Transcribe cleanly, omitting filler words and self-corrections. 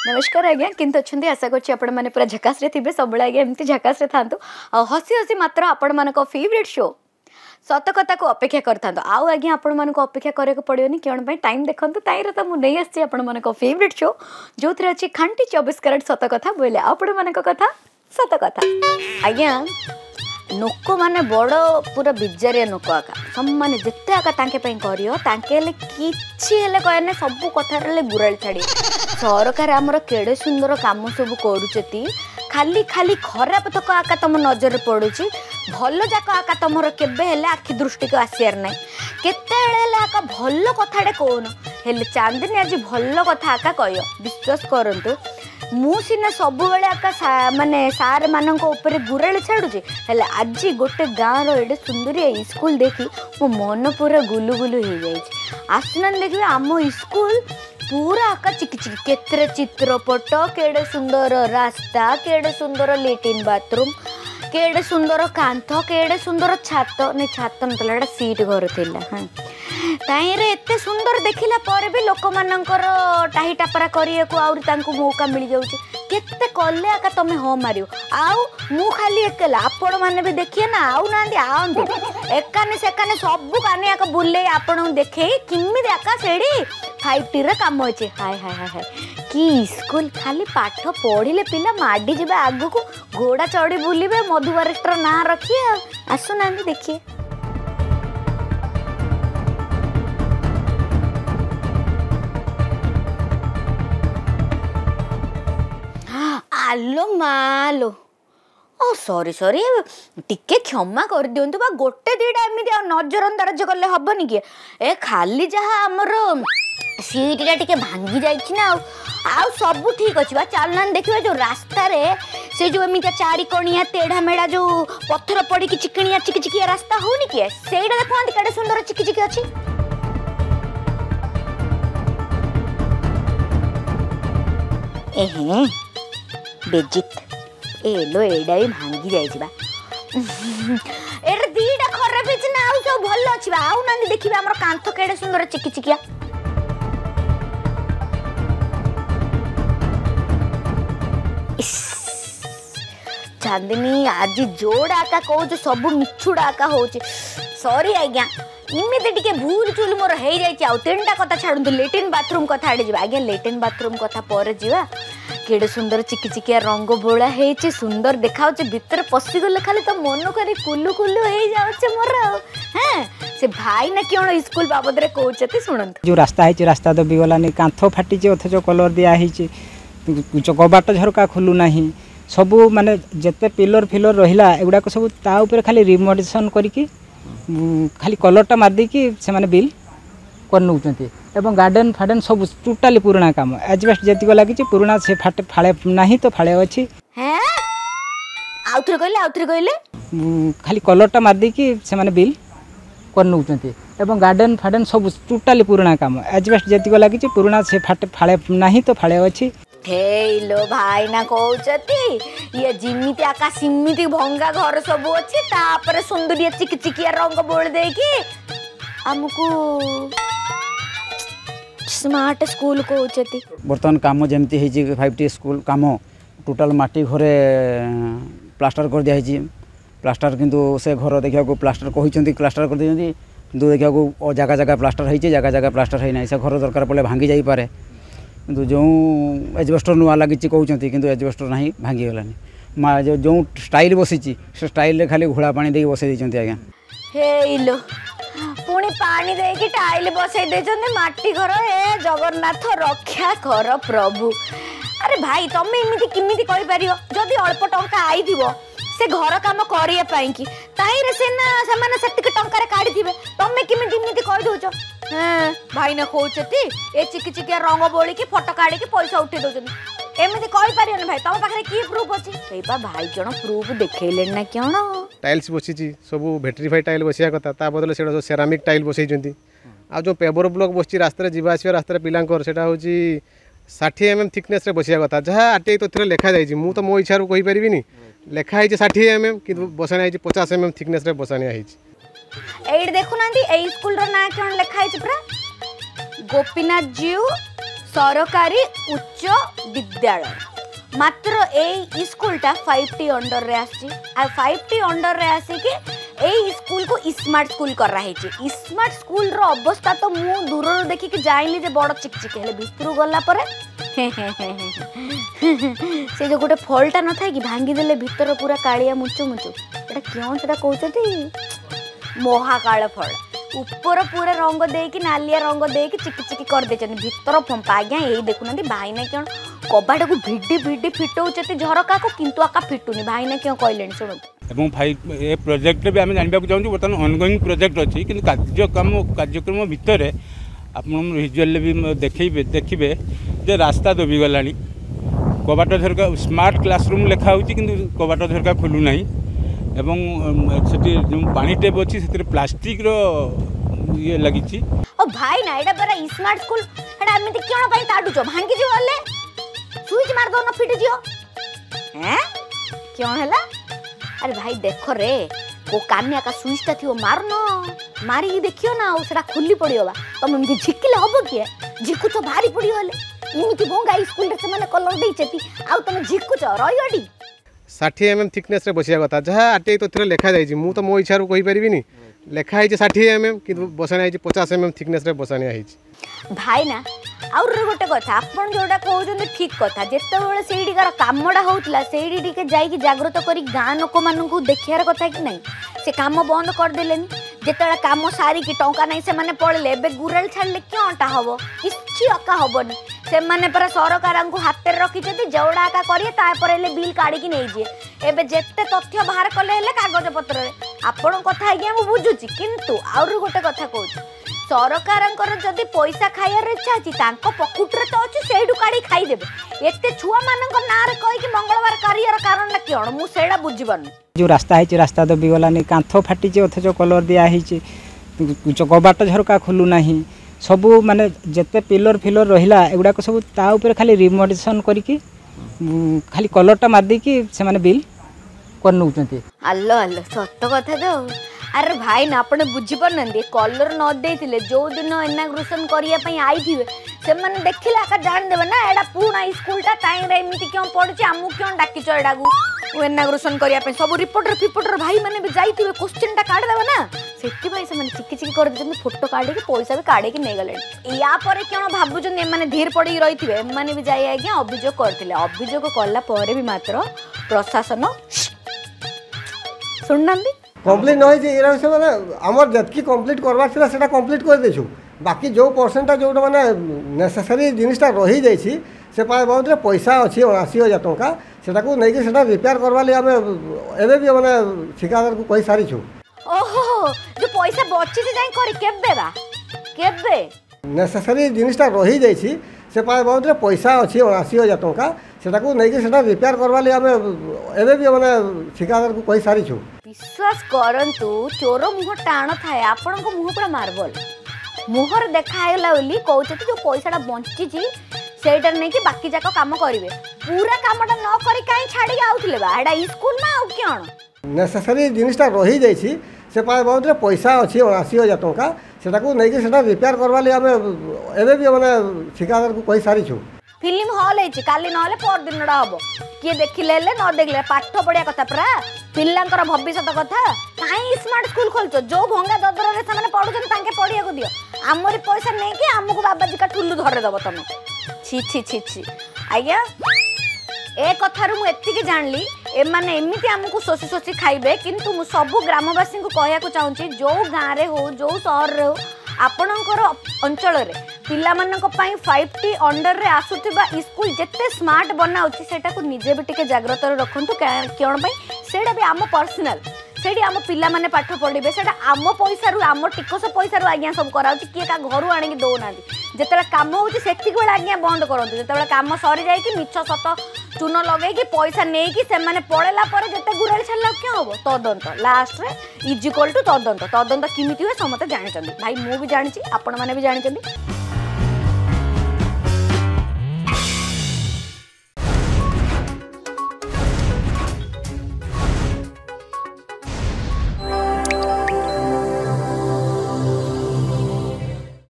नमस्कार आज्ञा किंतु अच्छे आशा करुँच आपण मैंने पूरा झकास थे सब आज्ञा एमती झकास था हसी हसी मात्र आपण मान फेवरेट शो सत कथा को अपेक्षा करता आउ आज्ञा आपण मान अपेक्षा कराया पड़ोनी कौन टाइम देखूँ ताईर तो मुझे नहीं आसी आपण मान फेवरेट शो जो थे अच्छी खांटी 24 कैरेट सत कथा बोले आपण मान कथा सत कथा आज्ञा लोक मैंने बड़ पूरा बिजारिया लोक आका सब मैंने जिते आका तांके कि कहने सब कथा गुराड़ी छाड़ी सरकार आमर केड़े सुंदर काम सब करुचती खाली खाली खराब तक आका तुम नजर पड़ू भल जाक आका तुम केबे आखि दृष्टि को आसार ना केते आका भल कथाटे कौन हेले चांदनी आज भल कथा आका कह विश्वास करंतु मु सीना सब बेले आका माने सार मानक ऊपर गुराड़ी छाड़ुची हेले आज गोटे गाँव एडे सुंदरिया स्कूल देखी मो मन पूरा गुलु गुलु हो जाए आसना देखिए आम स्कूल पूरा आका चिकिचिकी केतरे चित्रपट केड़े सुंदर रास्ता केड़े सुंदर लेट्रिन बाथरूम केड़े सुंदर कांथ केड़े सुंदर छात नहीं छात मतलब सीट घर थिला हाँ ताईरे एते सुंदर देखिला पर भी लोक मानकर टाही टापरा करिया को आउर तांको मौका मिल जाउची केते कले आका तमे हो मारियो आउ मु खाली एकला आपण माने भी देखिए ना आउ नांदी आंदु एकाने सेकाने सब काने आका बुले आपण देखे किम्मी आका सेडी 5T रे काम होचे हाय हाय हाय हाय कि स्कूल खाली पाठ पढ़िले पिला माडी जिबे आगु को घोड़ा चढ़ी बुलिबे मधुबारिस्टर ना रखिए आसु नांदी देखिए आलो मालो ओ सॉरी सॉरी टिके क्षमा कर दियंतु बा गोटे दीटा एमिति नजर अंदाज कले हबनी कि ए खाली जहा हमर सीटा टिके भांगी जाइछि ना आउ सब ठीक अछि बा चलना देखिबा जो रास्ता रे से जो एमिति चारि कोणिया टेढ़ा मेढ़ा जो पत्थर पड़ी कि चिकनिया चिकचिकिया रास्ता होनी कि सेडा देखंती केडे सुंदर चिकचिकी अछि एहे बेजित एलो एडा भी भांगी जाइछि बा एर दीटा खराब हिच ना आउ सब भल अछि बा आउ नांदी देखिबे हमर कांथ केडे सुंदर चिकचिकिया चांदनी आज जोड़ा आका कहू सब मिछुड़ा आका होची सॉरी आज्ञा इमिते टिके भूल चूल मोर हो जाए तीनटा कथा छाड़ू लेट्रिन बाथरूम कथा आड़े जा आज्ञा लेट्रिन बाथरूम कथा पर जा केड़े सुंदर चिकिचिकिया रंग बोला है सुंदर देखा भितर पशिगले खाली तो मन कर कुलु कुलु हो जाए मोर हाँ से भाई ना क्यों स्कूल बाबद रे कहते शुणु जो रास्ता है रास्ता दबी गलानी कांथ फाटी अथच कलर दिखाई कबाट झरका खोलू ना सबू माने जिते पिलर फिलर रहा एगुड़ाक सब ता ऊपर खाली रिमोडेशन करके खाली कलरटा मारदे से माने बिल कर नौचंती एवं गार्डन फार्डन सब टोटाली पुराना काम एजबेस्ट जतिक लगी पुराना से फाड़े नहीं तो फाड़े अच्छी खाली कलरटा मारदे से माने बिल कर नौचंती एवं गार्डन फार्डन सब टोटाली पुराना काम एजबेस्ट जतिक लगी पुराना से फाड़े नहीं तो फाड़े अच्छी हेलो भाई ना कहते ये जिमिति आका सिमिति भंगा घर सब अच्छी तापर सुंदरिया चिकचिकिया रंग बोल देकी हमको स्मार्ट स्कूल कहते बर्तमान काम जमती है 5T स्कूल काम टोटाल माटी घरे प्लास्टर कर दिया प्लास्टर किंतु से घर देखा प्लास्टर कहते प्लास्टर कर दिखती किंतु देखा जगह जगह प्लास्टर है जगह जगह प्लास्टर है ना से घर दरकार पड़े भांगी जापे किंतु जो एजबेस्टर नुआ लगी कहते किंतु एजबेस्टर ना भांगी गलानी जो स्टाइल बसी से स्टाइल खाली घोड़ा पानी दे बसई देते आज्ञा हेलो पुणी पानी देकी टाइल बसई देचंदे माटी घर हे जगन्नाथ रक्षा कर प्रभु अरे भाई तमे इमिति किमिति कहि परियो जदी अल्प टंका आइथिबो से घर काम करिया पाई कि ताईरे सेना समान सेतिक टंका रे काढी थिबे तमे किमिति इमिति कहि दोचो हां भाई ना कहउचती ए चिकिचिकिया रंग बोली कि फोटो काढी कि पैसा उठे दोचनी एमिति कहि परियो ना भाई तम पाखरे की प्रूफ अछि एबा भाई जण प्रूफ देखेले ना क्यों टाइल्स बसी सब भेट्रीफाइड टाइल बसिया कथा ता बदले से सेरामिक टाइल बसई आ जो पेवर ब्लॉक बसी रास्ता जावास रास्ता पिलांकर सेटा होची 60 mm थिकनेस रे बसिया कथा जहाँ आरटीआई तथ्य लिखा जाइए मु तो मो इच्छा कहि परिबिनी लिखा है 60 mm कि बसाणिया है 50 mm थिकनेस रे बसाणिया है एड देखु नांदी ए स्कूल रो ना कोन लिखा है पूरा गोपीनाथ जीव सरकारी उच्च विद्यालय मात्र ए स्कूलटा 5T अंडर रे आसी 5T अंडर रे आसिकी ए स्कूल को स्मार्ट स्कूल कर रही है। स्मार्ट स्कूल रो अवस्था तो मु दूर देखी कि जाइली जे बड़ चिकचिक हेले भितर गला पर से जो गोटे फलटा न था कि भांगी देले भितर पूरा कालिया मुचु मुचु एटा क्यों सेटा कहउछथि महाकाल फल ऊपर पूरा रंग देकी नालिया रंग देकी चिकी चिकी कर देछन भितर फंपा आज्ञा यही देखुनांती भाई ना क्यों कबाटा को भिडी भिडी फिटौचती झरका को किंतु आका फिटुनी भाई ना क्यों कहलेनी सुनत एवं फाइव ए प्रोजेक्ट भी आम जानवा चाहूँ बर्तमान ऑनगोइंग प्रोजेक्ट अच्छी कि कार्यक्रम भितर आप विजुअल भी देखिए जे रास्ता दबिगला कबाट झरका स्मार्ट क्लासरूम लिखा हो कि कबाट झरका खोलू ना एवं से जो पानी टेप अच्छी से प्लास्टिक ये लगी भाई ना एटा बरा स्मार्ट स्कूल एटा एमिति क्यों पई ताडुचो भांगी जो हले स्विच मार दो न फिट जियो हैं क्यों हला अरे भाई देखो रे को कान्या का स्विचटा थियो मारनो मारी देखियो ना उसरा खुली पड़ियो बा तुम एमिति झिकिले हबो के झिकु तो भारी पड़ियो हले इमिति भोंगा स्कूल रे से माने कलर देइचेती आ तुम झिकु छ रहियोडी 60 mm थिकनेस रे बसिया कथा जहाँ आरटीआई तथ्य लिखा जाइए मु तो मो इच्छा कहि परिबिनी लिखा है 60 mm कि बसाणिया है 50 mm थिकनेस रे बसाणिया है भाई ना आउर गोटे कथा आपन जोडा कहउछन ठीक कथा जेते बेले सेइडिकार कामडा होतला सेइडी टिके जाई कि जागृत करी गां लोक मानन को देखियार कथा कि नहीं से काम बंद कर देलेनी जेतेला काम सारी कि टंका नहीं से माने पळले एबे गुरल छाडले क्योंटा हबो किछि अका हबोनी से माने पर सरकार को हाथ में रखी जौड़ा आका करिए तापर हेले बिल काढ़ी की नहीं जे एबे जेते तथ्य बाहर कले हेले कागज पत्र रे आपण कथा आज्ञा मु बुझुची किंतु आउर गोटे कथा कहूची सरकारंकर जदि पैसा खाइबार इच्छा अछि तांको पकुटरे तो अछि सेडु काढी खाई देबे एते छुआ मानक नारे कहि कि मंगलवार कार्यर कारण ना कियण मु सेडा बुझिबन जो रास्ता है रास्ता दबिगलानी कांथ फाटी अथच कलर दिया कबाट झरका खोलू ना सबू माने जिते पिलर फिलर रहा एगुड़ाक सब ता ऊपर खाली रिमोडेशन करके खाली कलरटा मारदे कि से माने बिल कर नौचंती अल्लो अल्लो सत्य कथा तो अरे भाई ना आपने बुझी पारना कलर न देथिले जो दिन इनाग्रेशन करिया पई आई थिबे से माने देखिला का जान देबे ना एडा पुणा स्कूलटा ताई रे एमिति क्यों पड़छि आमु क्यों डाकिचो एडागु इनाग्रेशन करिया पई सब रिपोर्टर भाई माने भी जाईथिबे क्वेश्चनटा काढ देबे ना सेति भाई से माने चिकी चिकी कर देछन फोटो काढे के पैसा भी काढे के नै गले या परे क्यों भाबुछन ए माने धीर पड़ी रहिथिबे माने भी जाई आज्ञा अभियोग करथिले अभियोग करला परे भी मात्र प्रशासन सुननांदी कम्प्लीट नहीं जे से माने आमर जतकी कम्प्लीट करबार थिला सेटा कम्प्लीट कर देछु बाकी जो परसेंटा जो माने नेसेसरी जिनिसटा रही जाइछि से पाए बहुत पैसा अच्छी 80,000 टंका सेटा को नहीं कि सेटा रिपेयर करबा लिए हमें एबे भी माने ठेकेदार को कहि सारी छु ओहो जो पैसा बच्ची से जाई करी केबे नेसेसरी जिनिसटा रही जाइछि से पाए बहुत पैसा अच्छी 80,000 टंका सेटा को नहीं कि सेटा रिपेयर करबा लिए हमें एबे भी माने ठेकेदार को कहि सारी छु विश्वास करंतु चोर मुह टाण थाए आपण को मुह पूरा मार्बल मुहर देखाइला बोली कहते जो पैसाटा बंची सेटा नहीं कि बाकी जाक काम करेंगे पूरा कामटा न करी काई छाड़ी आउथिले बा एडा स्कूल ना आउ क्यों नेसेसरी जिनिसटा रही जाइछि से पाए बहुत पैसा अच्छी 80,000 टंका सेटा को नहीं कि सेटा रिपेयर करबा लिए हमें एबे भी माने ठेकेदार को कहि सारी छु फिल्म हॉल है काली ना पर दिन हम किए देखिले न देखले पाठ पढ़िया कथा परा पिलांकर भविष्य कथा कहीं स्मार्ट स्कूल खोलछ जो भंगा ददर रे से पढ़ुछन तांके पढ़िया को दियो आमरी पैसा नहीं कि हमको बाबाजी का ठुल्लू धरे दब तुम छी छी छी छी आज्ञा ए कथार मुझे जानली एमाने एमती आमको शोषी शोषी खाइबे किंतु मु सबु ग्रामवासी को कहया चाहूँगी जो गाँव में हो जो सहर रे हो आपणकर अंचल रे पिला मानक पई 5T अंडर रे आसुथिबा स्कूल जेते स्मार्ट बनाउछि सेटा को निजे भी टिके जागृत रखंतु क्यों पई सेटा भी आम पर्सनल सेठी आम पिला माने पाठ पढ़े सेटा आम पैसा रु आम टिकस पैसा रु आज्ञा सब कराउछि किए का घर आनी दौना जिते काम होती से आज्ञा बंद करते जिते काम सरी जाए मिछ सत चून लगे पैसा नहीं कि से माने पड़ेला पर जिते गुराल छाड़ा क्या हम तदंत लास्ट रे इज इक्वल टू तदंत तदंत किमिति हुए समस्त जानते भाई मु भी जानी आपण मैंने भी जानते।